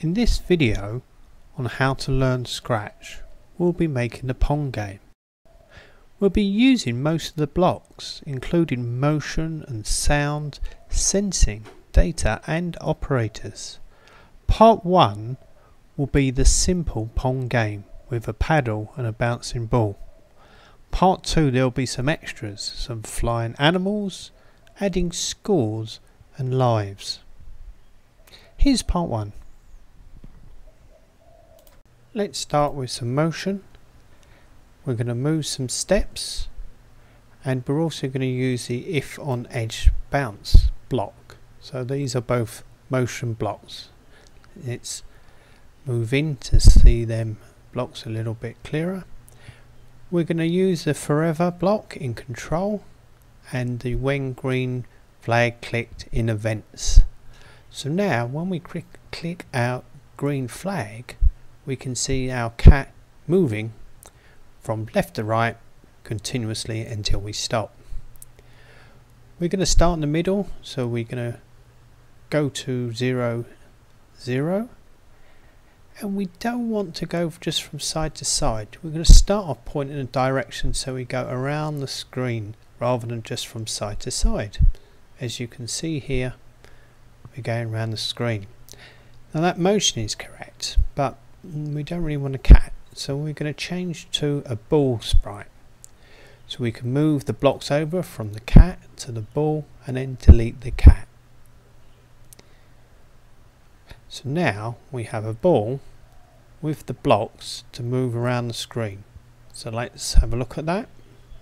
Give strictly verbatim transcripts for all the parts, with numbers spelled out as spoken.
In this video on how to learn Scratch, we'll be making the Pong game. We'll be using most of the blocks, including motion and sound, sensing, data and operators. Part one will be the simple Pong game with a paddle and a bouncing ball. Part two, there will be some extras, some flying animals, adding scores and lives. Here's part one. Let's start with some motion. We're going to move some steps, and we're also going to use the if on edge bounce block. So these are both motion blocks. Let's move in to see them blocks a little bit clearer. We're going to use the forever block in control and the when green flag clicked in events. So now when we click, click our green flag, we can see our cat moving from left to right continuously until we stop. We're going to start in the middle, so we're going to go to zero, zero, and we don't want to go just from side to side. We're going to start off pointing in a direction, so we go around the screen rather than just from side to side. As you can see here, we're going around the screen. Now that motion is correct, but we don't really want a cat, so we're going to change to a ball sprite. So we can move the blocks over from the cat to the ball and then delete the cat. So now we have a ball with the blocks to move around the screen. So let's have a look at that.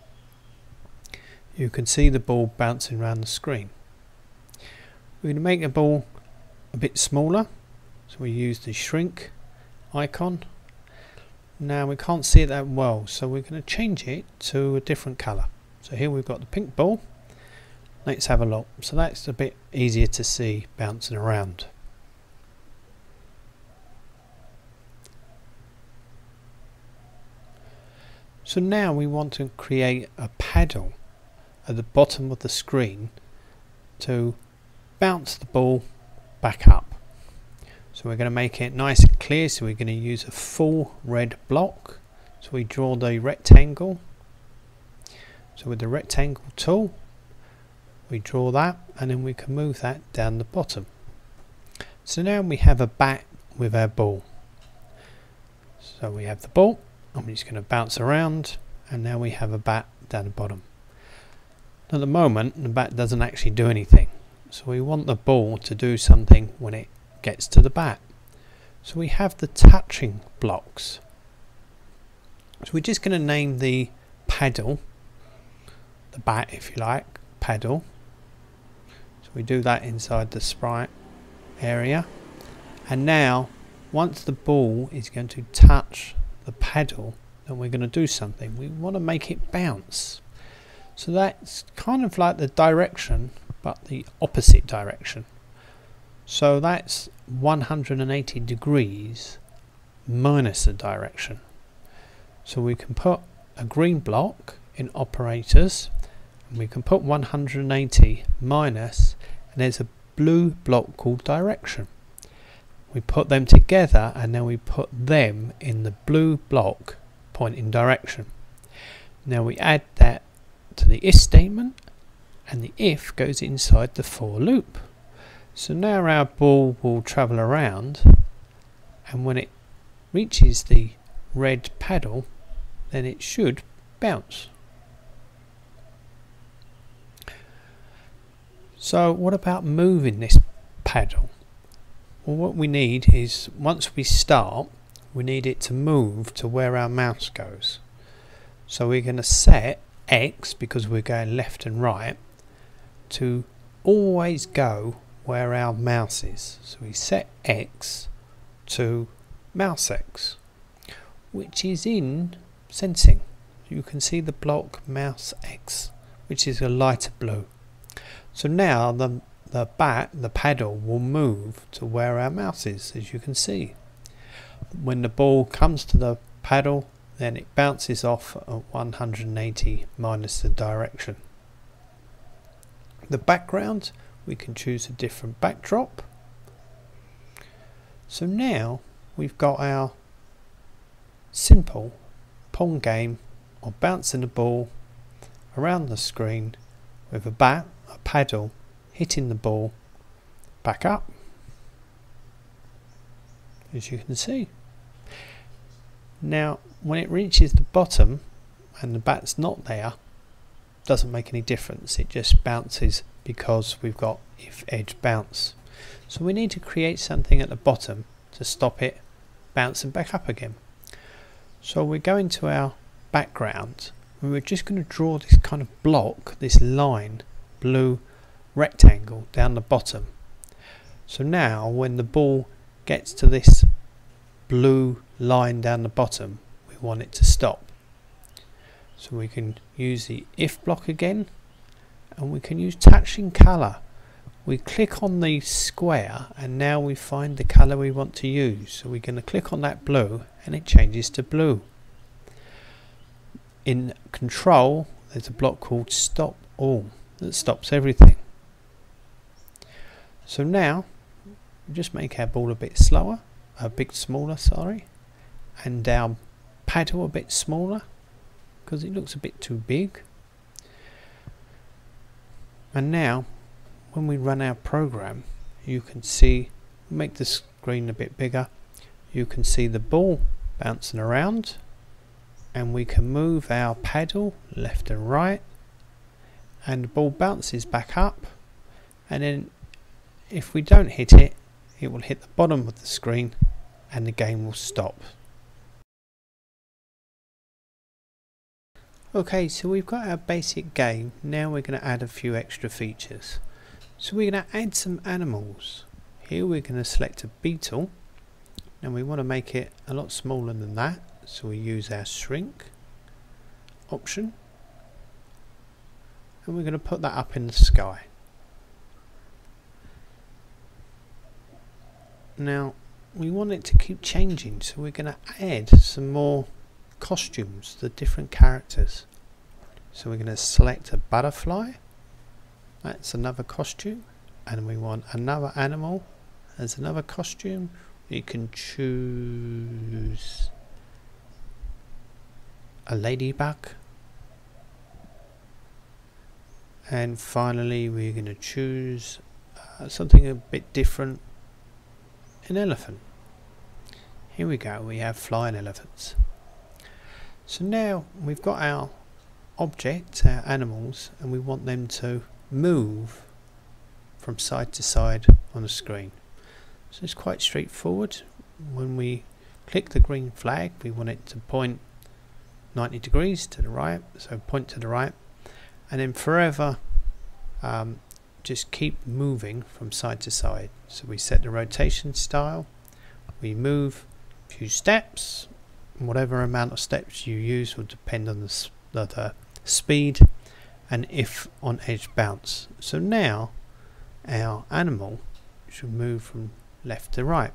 You can see the ball bouncing around the screen. We're going to make the ball a bit smaller, so we use the shrink icon. Now we can't see it that well, so we're going to change it to a different colour. So here we've got the pink ball. Let's have a look. So that's a bit easier to see bouncing around. So now we want to create a paddle at the bottom of the screen to bounce the ball back up. So we're going to make it nice and clear, so we're going to use a full red block. So we draw the rectangle. So with the rectangle tool, we draw that, and then we can move that down the bottom. So now we have a bat with our ball. So we have the ball, and we're just going to bounce around, and now we have a bat down the bottom. At the moment, the bat doesn't actually do anything. So we want the ball to do something when it gets to the bat. So we have the touching blocks. So we're just going to name the paddle, the bat if you like, paddle. So we do that inside the sprite area. And now once the ball is going to touch the paddle, then we're going to do something. We want to make it bounce. So that's kind of like the direction, but the opposite direction. So that's one hundred eighty degrees minus the direction. So we can put a green block in operators, and we can put one hundred eighty minus, and there's a blue block called direction. We put them together, and then we put them in the blue block pointing direction. Now we add that to the if statement, and the if goes inside the for loop. So now our ball will travel around, and when it reaches the red paddle, then it should bounce. So what about moving this paddle? Well, what we need is, once we start, we need it to move to where our mouse goes. So we're going to set X, because we're going left and right, to always go where our mouse is. So we set X to mouse X, which is in sensing. You can see the block mouse X, which is a lighter blue. So now the, the bat, the paddle, will move to where our mouse is, as you can see. When the ball comes to the paddle, then it bounces off at one hundred eighty minus the direction. The background, we can choose a different backdrop. So now we've got our simple Pong game of bouncing the ball around the screen with a bat, a paddle, hitting the ball back up, as you can see. Now when it reaches the bottom and the bat's not there, doesn't make any difference, it just bounces because we've got if edge bounce. So we need to create something at the bottom to stop it bouncing back up again. So we're going to our background and we're just going to draw this kind of block, this line, blue rectangle down the bottom. So now when the ball gets to this blue line down the bottom, we want it to stop. So we can use the if block again, and we can use touching colour. We click on the square and now we find the colour we want to use. So we're going to click on that blue and it changes to blue. In control there's a block called stop all that stops everything. So now we just make our ball a bit slower, a bit smaller, sorry, and our paddle a bit smaller because it looks a bit too big. And now when we run our program, you can see, make the screen a bit bigger, you can see the ball bouncing around, and we can move our paddle left and right, and the ball bounces back up, and then if we don't hit it, it will hit the bottom of the screen and the game will stop. Okay, so we've got our basic game. Now we're going to add a few extra features. So we're going to add some animals. Here we're going to select a beetle, and we want to make it a lot smaller than that, so we use our shrink option, and we're going to put that up in the sky. Now we want it to keep changing, so we're going to add some more costumes, the different characters. So we're going to select a butterfly, that's another costume, and we want another animal as another costume. You can choose a ladybug, and finally we're going to choose uh, something a bit different, an elephant. Here we go, we have flying elephants. So now we've got our objects, our animals, and we want them to move from side to side on the screen. So it's quite straightforward. When we click the green flag, we want it to point ninety degrees to the right, so point to the right, and then forever um, just keep moving from side to side. So we set the rotation style, we move a few steps, whatever amount of steps you use will depend on the, the, the speed, and if on edge bounce. So now our animal should move from left to right.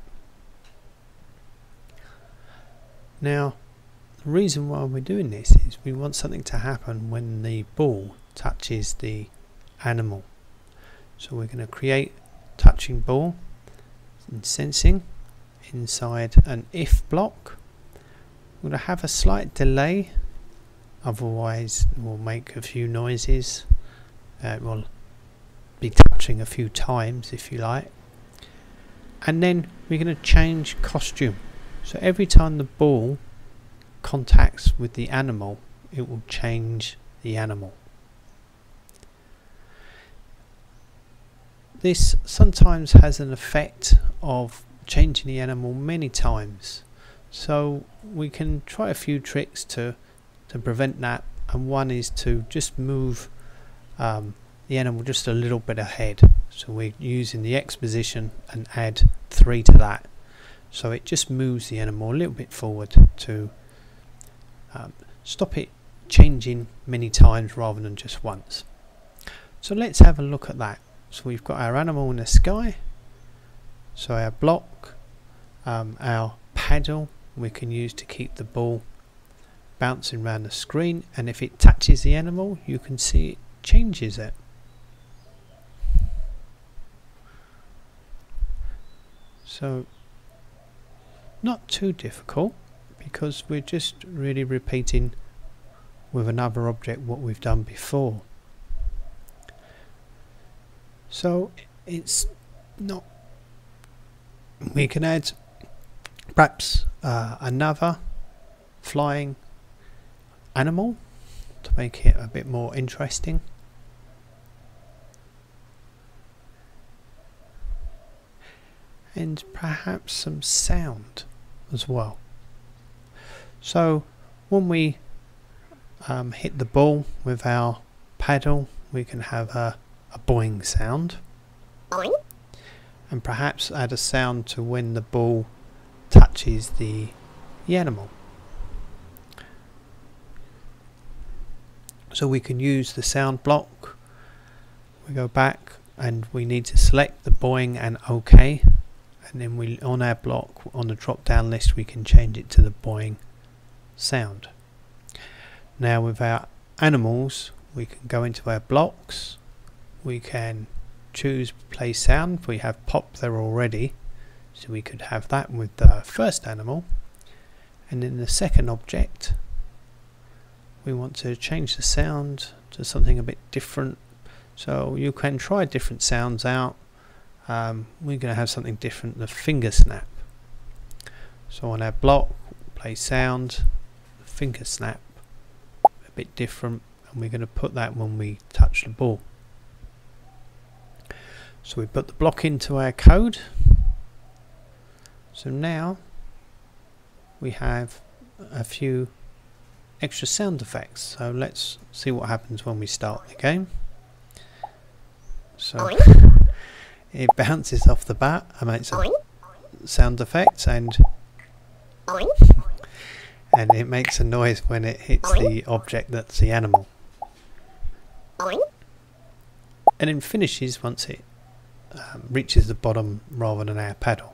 Now the reason why we're doing this is we want something to happen when the ball touches the animal. So we're going to create touching ball and sensing inside an if block. We're going to have a slight delay, otherwise we'll make a few noises. Uh, we'll be touching a few times if you like, and then we're going to change costume. So every time the ball contacts with the animal, it will change the animal. This sometimes has an effect of changing the animal many times, so we can try a few tricks to to prevent that, and one is to just move um, the animal just a little bit ahead. So we're using the X position and add three to that, so it just moves the animal a little bit forward to um, stop it changing many times rather than just once. So let's have a look at that. So we've got our animal in the sky, so our block, um, our paddle we can use to keep the ball bouncing around the screen, and if it touches the animal you can see it changes it. So not too difficult because we're just really repeating with another object what we've done before. So it's not, we can add perhaps uh, another flying animal to make it a bit more interesting. And perhaps some sound as well. So when we um, hit the ball with our paddle, we can have a, a boing sound. Boing. And perhaps add a sound to when the ball touches the, the animal. So we can use the sound block. We go back and we need to select the boing and OK. And then we, on our block, on the drop down list, we can change it to the boing sound. Now with our animals, we can go into our blocks. We can choose play sound. We have pop there already, so we could have that with the first animal. And in the second object, we want to change the sound to something a bit different. So you can try different sounds out. Um, we're going to have something different, the finger snap. So on our block, play sound, the finger snap, a bit different, and we're going to put that when we touch the ball. So we put the block into our code. So now we have a few extra sound effects. So let's see what happens when we start the game. So it bounces off the bat and makes a sound effect, and and it makes a noise when it hits the object that's the animal, and then finishes once it um, reaches the bottom rather than our paddle.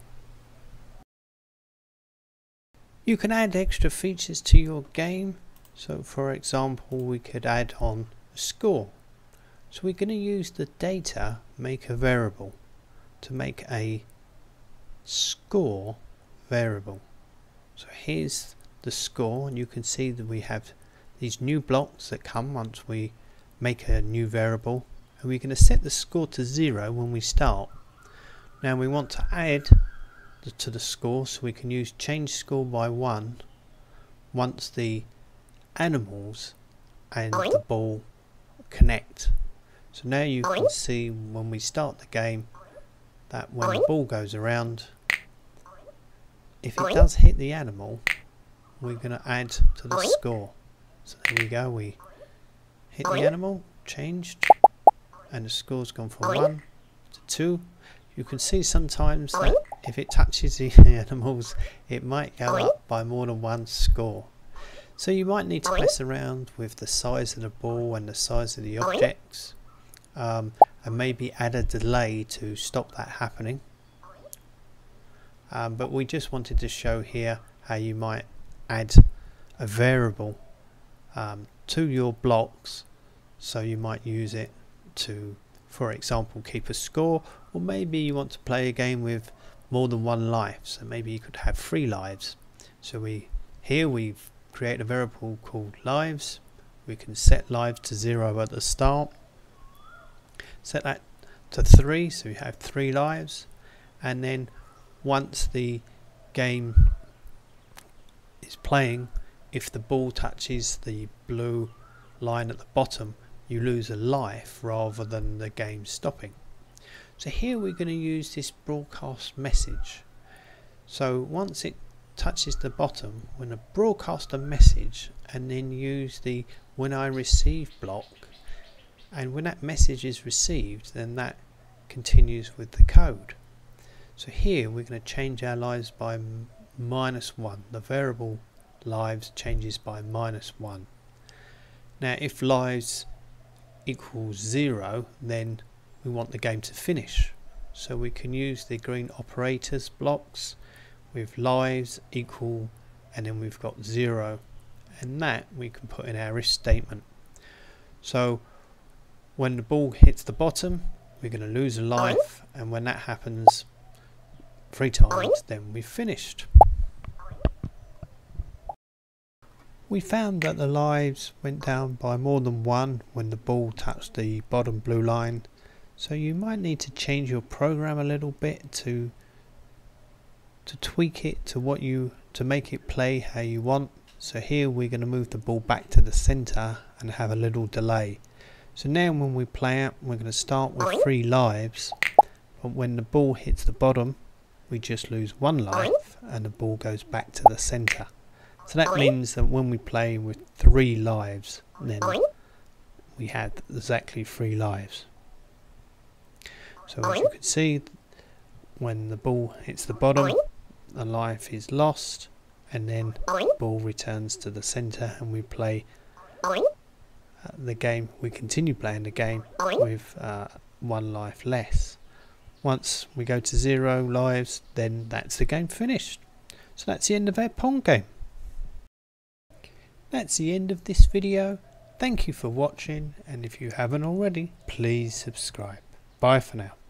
You can add extra features to your game. So for example, we could add on a score. So we're going to use the data maker variable to make a score variable. So here's the score, and you can see that we have these new blocks that come once we make a new variable, and we're going to set the score to zero when we start. Now we want to add the, to the score, so we can use change score by one once the animals and the ball connect. So now you can see when we start the game that when the ball goes around, if it does hit the animal, we're going to add to the score. So there we go, we hit the animal, changed, and the score's gone from one to two. You can see sometimes that if it touches the animals, it might go up by more than one score. So you might need to mess around with the size of the ball and the size of the objects. Um, and maybe add a delay to stop that happening. Um, but we just wanted to show here how you might add a variable um, to your blocks, so you might use it to, for example, keep a score, or maybe you want to play a game with more than one life, so maybe you could have three lives. So we here we've created a variable called lives. We can set lives to zero at the start, set that to three, so you have three lives, and then once the game is playing, if the ball touches the blue line at the bottom, you lose a life rather than the game stopping. So here we're going to use this broadcast message. So once it touches the bottom, we're going to broadcast a message and then use the when I receive block. And when that message is received, then that continues with the code. So here we're going to change our lives by minus one. The variable lives changes by minus one. Now if lives equals zero, then we want the game to finish. So we can use the green operators blocks with lives equal, and then we've got zero, and that we can put in our if statement. So when the ball hits the bottom, we're going to lose a life, and when that happens three times, then we've finished. We found that the lives went down by more than one when the ball touched the bottom blue line, so you might need to change your program a little bit to to tweak it to what you to make it play how you want. So here we're going to move the ball back to the center and have a little delay. So now when we play out, we're going to start with three lives, but when the ball hits the bottom we just lose one life and the ball goes back to the center. So that means that when we play with three lives, then we have exactly three lives. So as you can see, when the ball hits the bottom, a life is lost, and then the ball returns to the center and we play uh, the game. We continue playing the game with uh, one life less. Once we go to zero lives, then that's the game finished. So that's the end of our Pong game. That's the end of this video. Thank you for watching, and if you haven't already, please subscribe. Bye for now.